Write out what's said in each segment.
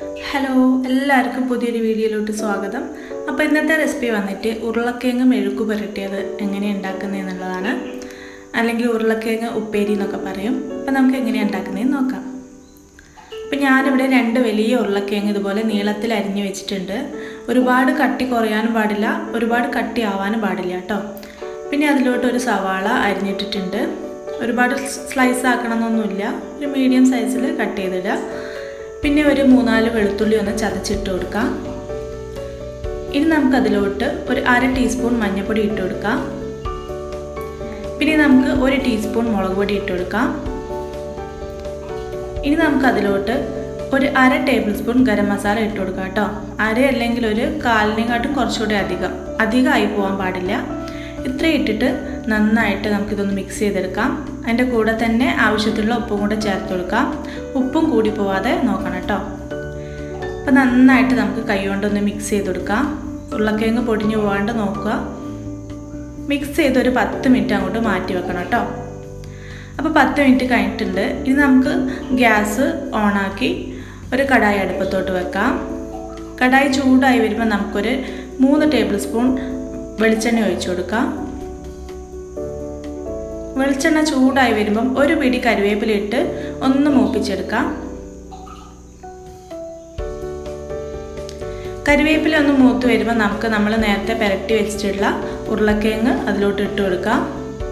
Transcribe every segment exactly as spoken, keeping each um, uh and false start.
Hello, എല്ലാവർക്കും പുതിയൊരു വീഡിയോയിലോട്ട് സ്വാഗതം. അപ്പോൾ ഇന്നത്തെ റെസിപ്പി വന്നിട്ട് ഉരുളക്കിഴങ്ങ് മെഴുക്ക് പുരട്ടിയത് എങ്ങനെയാണ് ഉണ്ടാക്കുന്നതെന്നുള്ളതാണ്. അല്ലെങ്കിൽ ഉരുളക്കിഴങ്ങ് ഉപ്പേരി എന്നൊക്കെ പറയും. അപ്പോൾ നമുക്ക് എങ്ങനെയാണ് ഉണ്ടാക്കുന്നതെന്ന് നോക്കാം. അപ്പോൾ ഞാനിവിടെ രണ്ട് വലിയ ഉരുളക്കിഴങ്ങ് ഇതുപോലെ നീളത്തിൽ അരിഞ്ഞു വെച്ചിട്ടുണ്ട്. ഒരുപാട് കട്ടി കുറയാനും പാടില്ല, ഒരുപാട് കട്ടി ആവാനും പാടില്ല കേട്ടോ. പിന്നെ അതിലോട്ട് ഒരു സവാള അരിഞ്ഞിട്ടിട്ടുണ്ട്. ഒരുപാട് സ്ലൈസ് ആക്കണമെന്നൊന്നുമില്ല, ഒരു മീഡിയം സൈസിൽ കട്ട് ചെയ്തിടുക. പിന്നെ ഒരു മൂന്നാല് വെളുത്തുള്ളി ഒന്ന് ചതച്ചിട്ട് കൊടുക്കാം. ഇനി നമുക്കതിലോട്ട് ഒരു അര ടീസ്പൂൺ മഞ്ഞൾപ്പൊടി ഇട്ട് കൊടുക്കാം. പിന്നെ നമുക്ക് ഒരു ടീസ്പൂൺ മുളക് പൊടി ഇട്ട് കൊടുക്കാം. ഇനി നമുക്കതിലോട്ട് ഒരു അര ടേബിൾ സ്പൂൺ ഗരം മസാല ഇട്ട് കൊടുക്കാം കേട്ടോ. അര അല്ലെങ്കിൽ ഒരു കാലിനെക്കാട്ടും കുറച്ചുകൂടി അധികം അധികമായി പോകാൻ പാടില്ല. ഇത്രയും ഇട്ടിട്ട് നന്നായിട്ട് നമുക്കിതൊന്ന് മിക്സ് ചെയ്തെടുക്കാം. അതിൻ്റെ കൂടെ തന്നെ ആവശ്യത്തിലുള്ള ഉപ്പും കൂടെ ചേർത്ത് കൊടുക്കാം. ഉപ്പും കൂടി പോവാതെ നോക്കണം കേട്ടോ. അപ്പോൾ നന്നായിട്ട് നമുക്ക് കൈ കൊണ്ടൊന്ന് മിക്സ് ചെയ്ത് കൊടുക്കാം. ഉരുളക്കിഴങ്ങ് പൊടിഞ്ഞു പോകാണ്ട് നോക്കുക. മിക്സ് ചെയ്തൊരു പത്ത് മിനിറ്റ് അങ്ങോട്ട് മാറ്റി വെക്കണം കേട്ടോ. അപ്പോൾ പത്ത് മിനിറ്റ് കഴിഞ്ഞിട്ടുണ്ട്. ഇനി നമുക്ക് ഗ്യാസ് ഓണാക്കി ഒരു കടായി അടുപ്പത്തോട്ട് വെക്കാം. കടായി ചൂടായി വരുമ്പോൾ നമുക്കൊരു മൂന്ന് ടേബിൾ സ്പൂൺ വെളിച്ചെണ്ണ ഒഴിച്ചു കൊടുക്കാം. വെളിച്ചെണ്ണ ചൂടായി വരുമ്പം ഒരു പിടി കറിവേപ്പില ഇട്ട് ഒന്ന് മൂപ്പിച്ചെടുക്കാം. കറിവേപ്പില ഒന്ന് മൂത്ത് വരുമ്പോൾ നമുക്ക് നമ്മൾ നേരത്തെ പുരട്ടി വെച്ചിട്ടുള്ള ഉരുളക്കിഴങ്ങ് അതിലോട്ട് ഇട്ട് കൊടുക്കാം.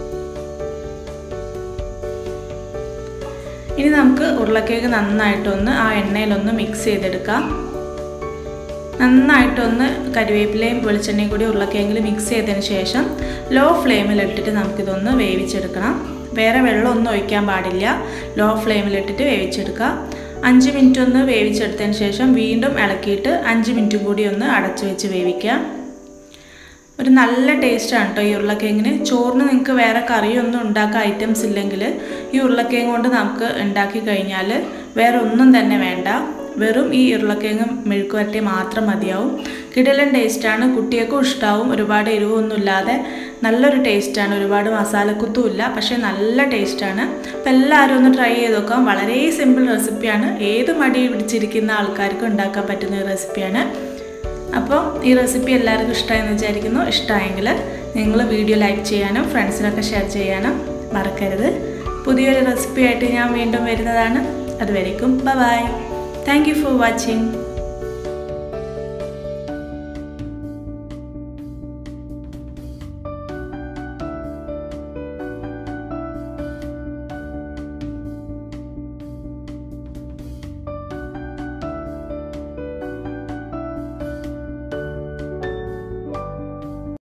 ഇനി നമുക്ക് ഉരുളക്കിഴങ്ങ് നന്നായിട്ടൊന്ന് ആ എണ്ണയിലൊന്ന് മിക്സ് ചെയ്തെടുക്കാം. നന്നായിട്ടൊന്ന് കറിവേപ്പിലയും വെളിച്ചെണ്ണയും കൂടി ഉരുളക്കിഴങ്ങിൽ മിക്സ് ചെയ്തതിന് ശേഷം ലോ ഫ്ലെയിമിലിട്ടിട്ട് നമുക്കിതൊന്ന് വേവിച്ചെടുക്കണം. വേറെ വെള്ളമൊന്നും ഒഴിക്കാൻ പാടില്ല. ലോ ഫ്ലെയിമിലിട്ടിട്ട് വേവിച്ചെടുക്കുക. അഞ്ച് മിനിറ്റ് ഒന്ന് വേവിച്ചെടുത്തതിന് ശേഷം വീണ്ടും ഇളക്കിയിട്ട് അഞ്ച് മിനിറ്റ് കൂടി ഒന്ന് അടച്ചു വെച്ച് വേവിക്കാം. ഒരു നല്ല ടേസ്റ്റാണ് കേട്ടോ ഈ ഉരുളക്കിഴങ്ങിന്. ചോറിന് നിങ്ങൾക്ക് വേറെ കറിയൊന്നും ഉണ്ടാക്കാൻ ഐറ്റംസ് ഇല്ലെങ്കിൽ ഈ ഉരുളക്കിഴങ്ങ് കൊണ്ട് നമുക്ക് ഉണ്ടാക്കി കഴിഞ്ഞാൽ വേറെ ഒന്നും തന്നെ വേണ്ട. വെറും ഈ ഉരുളക്കിഴങ്ങ് മെഴുക്ക് പുരട്ടി മാത്രം മതിയാവും. കിടിലൻ ടേസ്റ്റാണ്, കുട്ടികൾക്കും ഇഷ്ടമാവും. ഒരുപാട് എരിവൊന്നും ഇല്ലാതെ നല്ലൊരു ടേസ്റ്റാണ്. ഒരുപാട് മസാലക്കുത്തും ഇല്ല, പക്ഷേ നല്ല ടേസ്റ്റാണ്. അപ്പോൾ എല്ലാവരും ഒന്ന് ട്രൈ ചെയ്ത് നോക്കാം. വളരെ സിമ്പിൾ റെസിപ്പിയാണ്. ഏത് മടി പിടിച്ചിരിക്കുന്ന ആൾക്കാർക്കും ഉണ്ടാക്കാൻ പറ്റുന്ന റെസിപ്പിയാണ്. അപ്പോൾ ഈ റെസിപ്പി എല്ലാവർക്കും ഇഷ്ടമായെന്ന് വിചാരിക്കുന്നു. ഇഷ്ടമായെങ്കിൽ നിങ്ങൾ വീഡിയോ ലൈക്ക് ചെയ്യാനും ഫ്രണ്ട്സിനൊക്കെ ഷെയർ ചെയ്യാനും മറക്കരുത്. പുതിയൊരു റെസിപ്പി ആയിട്ട് ഞാൻ വീണ്ടും വരുന്നതാണ്. അതുവരേക്കും bye bye. Thank you for watching.